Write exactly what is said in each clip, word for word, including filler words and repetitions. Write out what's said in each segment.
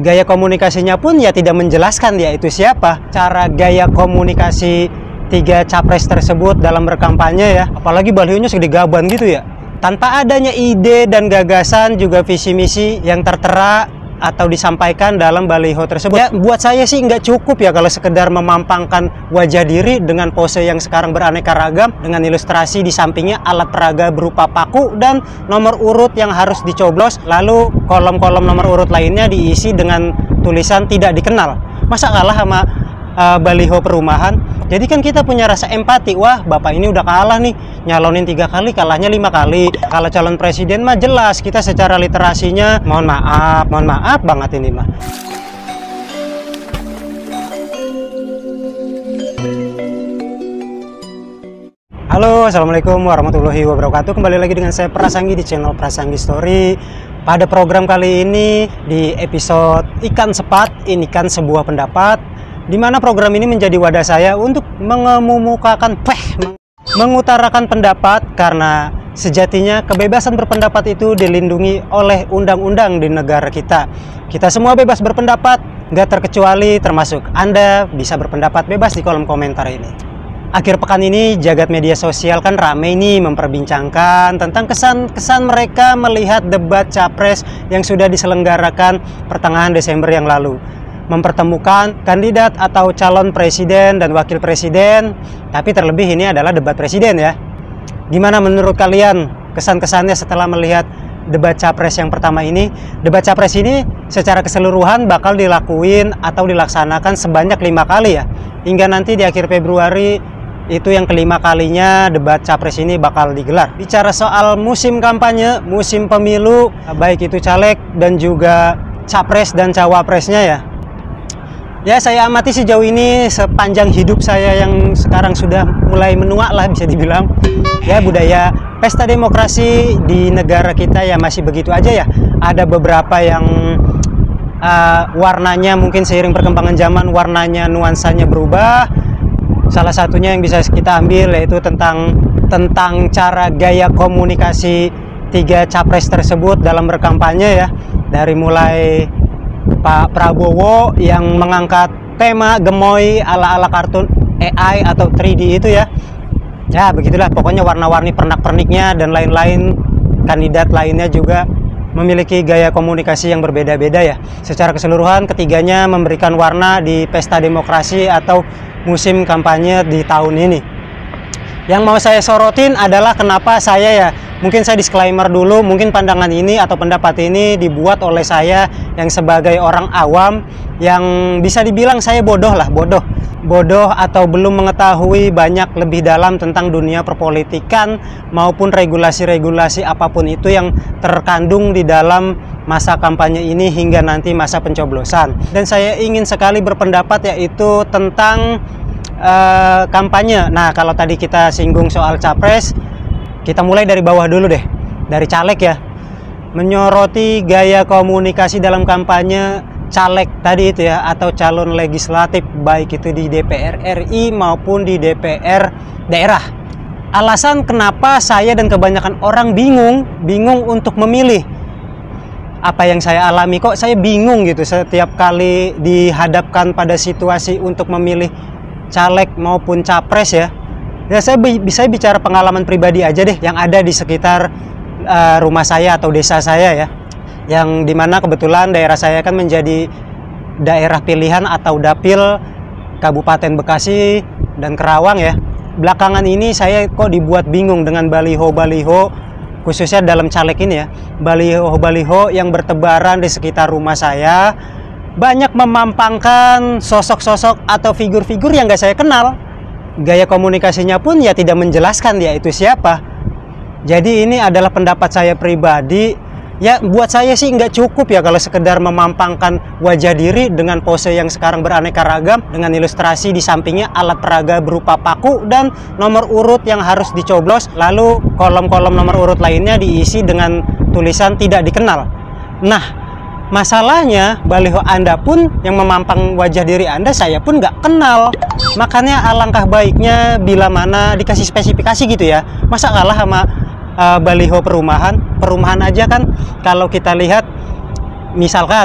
Gaya komunikasinya pun ya tidak menjelaskan dia itu siapa. Cara gaya komunikasi tiga capres tersebut dalam berkampanye ya, apalagi balihonya segede gaban gitu ya. Tanpa adanya ide dan gagasan juga visi misi yang tertera atau disampaikan dalam baliho tersebut. Ya, buat saya sih nggak cukup ya kalau sekedar memampangkan wajah diri dengan pose yang sekarang beraneka ragam, dengan ilustrasi di sampingnya alat peraga berupa paku dan nomor urut yang harus dicoblos, lalu kolom-kolom nomor urut lainnya diisi dengan tulisan tidak dikenal. Masa kalah sama uh, baliho perumahan? Jadi kan kita punya rasa empati. Wah, bapak ini udah kalah nih, nyalonin tiga kali, kalahnya lima kali. Kalau calon presiden mah jelas kita secara literasinya mohon maaf, mohon maaf banget ini mah. Halo, assalamualaikum warahmatullahi wabarakatuh. Kembali lagi dengan saya Prasanggi di channel Prasanggi Story. Pada program kali ini di episode Ikan Sepat, ini kan sebuah pendapat, di mana program ini menjadi wadah saya untuk mengemukakan, peh, mengutarakan pendapat, karena sejatinya kebebasan berpendapat itu dilindungi oleh undang-undang di negara kita. Kita semua bebas berpendapat, nggak terkecuali termasuk Anda bisa berpendapat bebas di kolom komentar ini. Akhir pekan ini jagat media sosial kan rame nih memperbincangkan tentang kesan-kesan mereka melihat debat capres yang sudah diselenggarakan pertengahan Desember yang lalu. Mempertemukan kandidat atau calon presiden dan wakil presiden, tapi terlebih ini adalah debat presiden ya. Gimana menurut kalian kesan-kesannya setelah melihat debat capres yang pertama ini? Debat capres ini secara keseluruhan bakal dilakuin atau dilaksanakan sebanyak lima kali ya, hingga nanti di akhir Februari itu yang kelima kalinya debat capres ini bakal digelar. Bicara soal musim kampanye, musim pemilu, baik itu caleg dan juga capres dan cawapresnya ya. Ya, saya amati sejauh ini sepanjang hidup saya yang sekarang sudah mulai menua lah bisa dibilang. Ya, budaya pesta demokrasi di negara kita ya masih begitu aja ya. Ada beberapa yang uh, warnanya mungkin seiring perkembangan zaman warnanya, nuansanya berubah. Salah satunya yang bisa kita ambil yaitu tentang tentang cara gaya komunikasi tiga capres tersebut dalam berkampanye ya. Dari mulai Pak Prabowo yang mengangkat tema gemoy ala-ala kartun A I atau tiga D itu ya. Ya begitulah, pokoknya warna-warni pernak-perniknya dan lain-lain. Kandidat lainnya juga memiliki gaya komunikasi yang berbeda-beda ya. Secara keseluruhan ketiganya memberikan warna di pesta demokrasi atau musim kampanye di tahun ini. Yang mau saya sorotin adalah kenapa saya ya, mungkin saya disclaimer dulu, mungkin pandangan ini atau pendapat ini dibuat oleh saya yang sebagai orang awam yang bisa dibilang saya bodoh lah, bodoh. Bodoh atau belum mengetahui banyak lebih dalam tentang dunia perpolitikan maupun regulasi-regulasi apapun itu yang terkandung di dalam masa kampanye ini hingga nanti masa pencoblosan. Dan saya ingin sekali berpendapat yaitu tentang Uh, kampanye. Nah, kalau tadi kita singgung soal capres, kita mulai dari bawah dulu deh, dari caleg ya. Menyoroti gaya komunikasi dalam kampanye caleg tadi itu ya, atau calon legislatif, baik itu di D P R R I maupun di D P R daerah. Alasan kenapa saya dan kebanyakan orang bingung, bingung untuk memilih. Apa yang saya alami, kok saya bingung gitu setiap kali dihadapkan pada situasi untuk memilih caleg maupun capres ya. Ya saya bisa bicara pengalaman pribadi aja deh yang ada di sekitar uh, rumah saya atau desa saya ya. Yang dimana kebetulan daerah saya kan menjadi daerah pilihan atau dapil Kabupaten Bekasi dan Kerawang ya. Belakangan ini saya kok dibuat bingung dengan baliho-baliho, khususnya dalam caleg ini ya. Baliho-baliho yang bertebaran di sekitar rumah saya, banyak memampangkan sosok-sosok atau figur-figur yang gak saya kenal. Gaya komunikasinya pun ya tidak menjelaskan dia itu siapa. Jadi ini adalah pendapat saya pribadi. Ya buat saya sih nggak cukup ya kalau sekedar memampangkan wajah diri dengan pose yang sekarang beraneka ragam, dengan ilustrasi di sampingnya alat peraga berupa paku dan nomor urut yang harus dicoblos, lalu kolom-kolom nomor urut lainnya diisi dengan tulisan tidak dikenal. Nah, masalahnya baliho Anda pun yang memampang wajah diri Anda saya pun nggak kenal. Makanya alangkah baiknya bila mana dikasih spesifikasi gitu ya. Masa kalah sama uh, baliho perumahan? Perumahan aja kan kalau kita lihat misalkan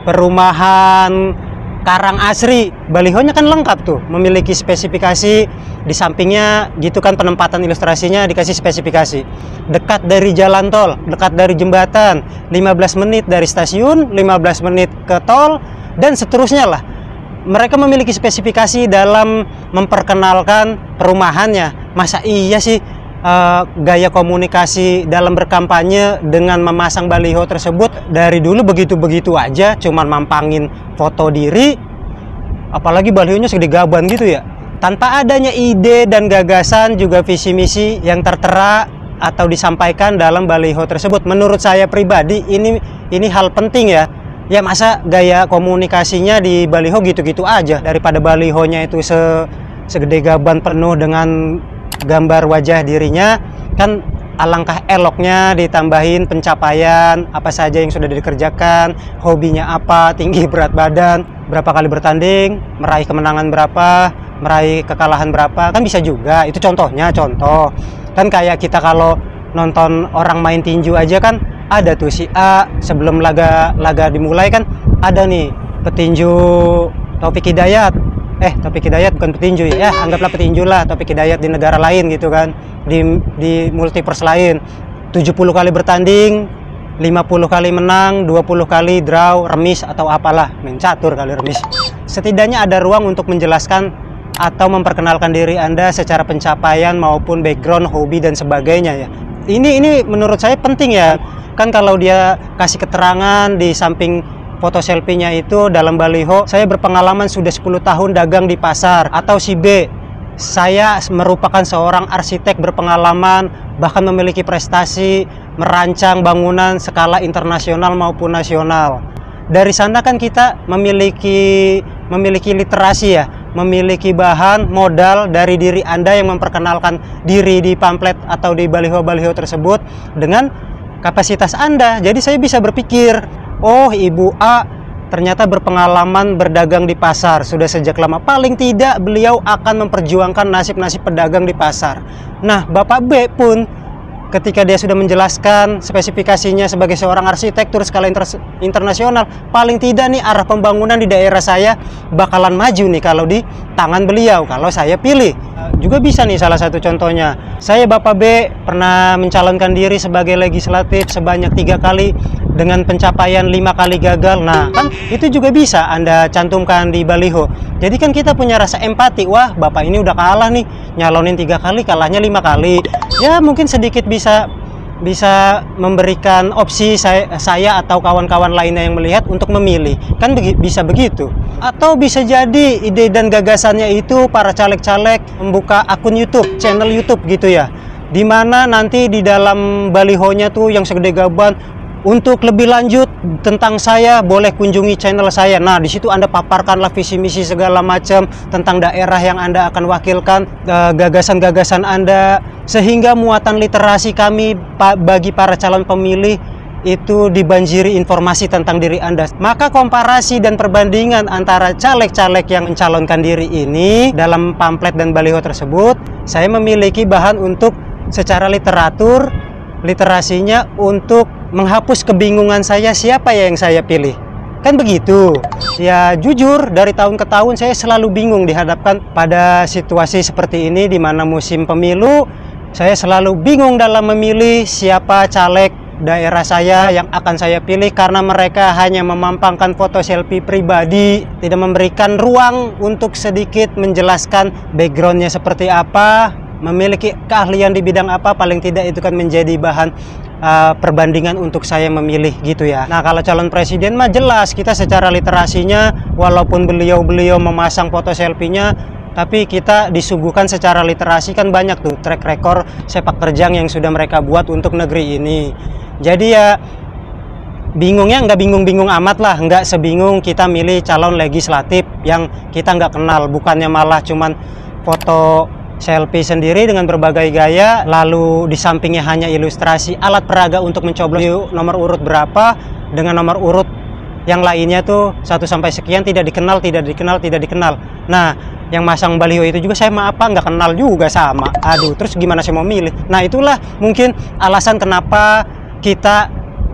perumahan Karang Asri, balihonya kan lengkap tuh, memiliki spesifikasi di sampingnya gitu kan, penempatan ilustrasinya dikasih spesifikasi. Dekat dari jalan tol, dekat dari jembatan, lima belas menit dari stasiun, lima belas menit ke tol, dan seterusnya lah. Mereka memiliki spesifikasi dalam memperkenalkan perumahannya. Masa iya sih uh, gaya komunikasi dalam berkampanye dengan memasang baliho tersebut dari dulu begitu-begitu aja, cuman mampangin foto diri, apalagi balihonya segede gaban gitu ya, tanpa adanya ide dan gagasan juga visi misi yang tertera atau disampaikan dalam baliho tersebut. Menurut saya pribadi ini ini hal penting ya. Ya masa gaya komunikasinya di baliho gitu-gitu aja, daripada balihonya itu se segede gaban penuh dengan gambar wajah dirinya, kan alangkah eloknya ditambahin pencapaian apa saja yang sudah dikerjakan, hobinya apa, tinggi berat badan, berapa kali bertanding, meraih kemenangan berapa, meraih kekalahan berapa, kan bisa juga. Itu contohnya, contoh. Kan kayak kita kalau nonton orang main tinju aja kan ada tuh si A, sebelum laga laga dimulai kan ada nih petinju Taufik Hidayat. Eh, Taufik Hidayat bukan petinju ya, anggaplah petinju lah, Taufik Hidayat di negara lain gitu kan, di di multiverse lain. tujuh puluh kali bertanding, lima puluh kali menang, dua puluh kali draw, remis atau apalah, main catur kali remis. Setidaknya ada ruang untuk menjelaskan atau memperkenalkan diri Anda secara pencapaian maupun background, hobi dan sebagainya ya. Ini ini menurut saya penting ya. Kan kalau dia kasih keterangan di samping foto selfie-nya itu dalam baliho, saya berpengalaman sudah sepuluh tahun dagang di pasar, atau si B, saya merupakan seorang arsitek berpengalaman, bahkan memiliki prestasi merancang bangunan skala internasional maupun nasional. Dari sana kan kita memiliki memiliki literasi ya, memiliki bahan modal dari diri Anda yang memperkenalkan diri di pamflet atau di baliho-baliho tersebut dengan kapasitas Anda. Jadi saya bisa berpikir, oh Ibu A ternyata berpengalaman berdagang di pasar sudah sejak lama, paling tidak beliau akan memperjuangkan nasib-nasib pedagang di pasar. Nah, Bapak B pun ketika dia sudah menjelaskan spesifikasinya sebagai seorang arsitektur skala inter internasional, paling tidak nih arah pembangunan di daerah saya bakalan maju nih kalau di tangan beliau, kalau saya pilih. Juga bisa nih salah satu contohnya, saya Bapak B pernah mencalonkan diri sebagai legislatif sebanyak tiga kali dengan pencapaian lima kali gagal. Nah kan itu juga bisa Anda cantumkan di baliho. Jadi kan kita punya rasa empati, wah Bapak ini udah kalah nih, nyalonin tiga kali, kalahnya lima kali. Ya mungkin sedikit bisa bisa memberikan opsi saya, saya atau kawan-kawan lainnya yang melihat untuk memilih, kan begi, bisa begitu. Atau bisa jadi ide dan gagasannya itu para caleg-caleg membuka akun YouTube, channel YouTube gitu ya, dimana nanti di dalam balihonya tuh yang segede gaban, untuk lebih lanjut tentang saya boleh kunjungi channel saya. Nah di situ Anda paparkanlah visi misi segala macam tentang daerah yang Anda akan wakilkan, gagasan-gagasan Anda, sehingga muatan literasi kami bagi para calon pemilih itu dibanjiri informasi tentang diri Anda. Maka komparasi dan perbandingan antara caleg-caleg yang mencalonkan diri ini dalam pamflet dan baliho tersebut, saya memiliki bahan untuk secara literatur, literasinya untuk menghapus kebingungan saya siapa ya yang saya pilih. Kan begitu. Ya jujur dari tahun ke tahun saya selalu bingung dihadapkan pada situasi seperti ini, di mana musim pemilu saya selalu bingung dalam memilih siapa caleg daerah saya yang akan saya pilih, karena mereka hanya memampangkan foto selfie pribadi, tidak memberikan ruang untuk sedikit menjelaskan backgroundnya seperti apa, memiliki keahlian di bidang apa, paling tidak itu kan menjadi bahan uh, perbandingan untuk saya memilih gitu ya. Nah kalau calon presiden mah jelas kita secara literasinya, walaupun beliau-beliau memasang foto selfie-nya, tapi kita disuguhkan secara literasi kan banyak tuh track record sepak terjang yang sudah mereka buat untuk negeri ini. Jadi ya bingungnya nggak bingung-bingung amat lah, nggak sebingung kita milih calon legislatif yang kita nggak kenal, bukannya malah cuman foto selfie sendiri dengan berbagai gaya, lalu di sampingnya hanya ilustrasi alat peraga untuk mencoblos nomor urut berapa dengan nomor urut yang lainnya tuh satu sampai sekian tidak dikenal, tidak dikenal, tidak dikenal. Nah yang masang baliho itu juga saya maaf nggak kenal juga sama. Aduh, terus gimana saya mau milih? Nah itulah mungkin alasan kenapa kita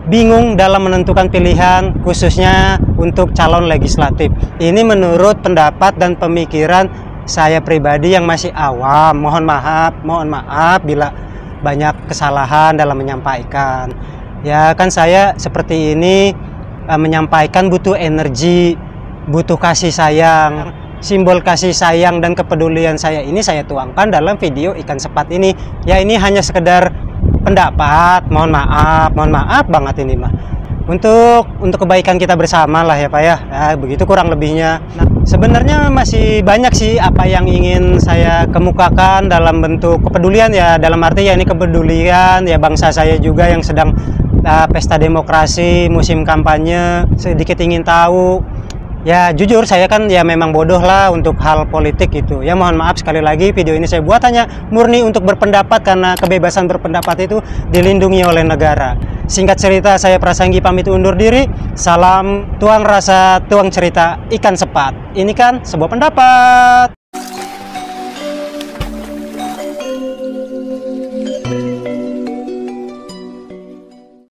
bingung dalam menentukan pilihan, khususnya untuk calon legislatif. Ini menurut pendapat dan pemikiran saya pribadi yang masih awam. Mohon maaf, mohon maaf bila banyak kesalahan dalam menyampaikan. Ya kan saya seperti ini uh, menyampaikan butuh energi, butuh kasih sayang. Simbol kasih sayang dan kepedulian saya ini saya tuangkan dalam video ikan sepat ini. Ya ini hanya sekedar pendapat, mohon maaf, mohon maaf banget ini mah. Untuk untuk kebaikan kita bersama lah ya Pak ya. Ya begitu kurang lebihnya. Nah, sebenarnya masih banyak sih apa yang ingin saya kemukakan dalam bentuk kepedulian ya, dalam arti ya ini kepedulian ya bangsa saya juga yang sedang uh, pesta demokrasi, musim kampanye, sedikit ingin tahu. Ya jujur saya kan ya memang bodoh lah untuk hal politik itu. Ya mohon maaf sekali lagi, video ini saya buat hanya murni untuk berpendapat karena kebebasan berpendapat itu dilindungi oleh negara. Singkat cerita, saya Prasanggi pamit undur diri. Salam tuang rasa, tuang cerita ikan sepat. Ini kan sebuah pendapat.